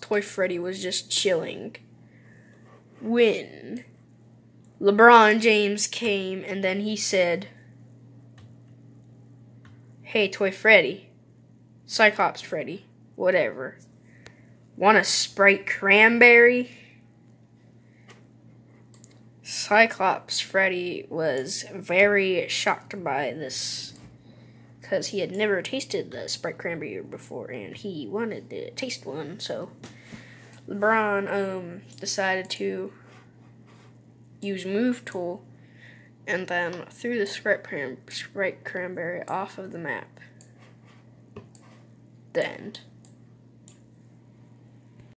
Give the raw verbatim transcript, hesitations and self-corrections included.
Toy Freddy was just chilling when LeBron James came, and then he said, "Hey, Toy Freddy, Cyclops Freddy, whatever, want a Sprite cranberry?" Cyclops Freddy was very shocked by this because he had never tasted the Sprite cranberry before, and he wanted to taste one. So LeBron um decided to use Move Tool and then threw the Sprite, Sprite cranberry off of the map. The end.